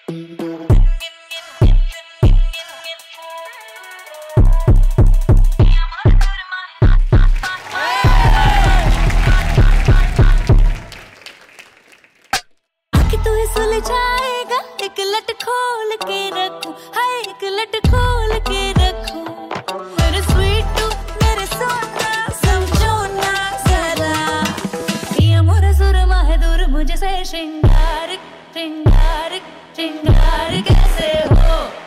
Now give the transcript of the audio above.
जाएगा एक लट खोल के रखूं, हाय एक लट खोल के रखूं। मेरे स्वीट मेरे सोना समझो ना जरा, ये मोरा सुरमा है दूर मुझे से। श्रृंगार श्रृंगार श्रृंगार कैसे हो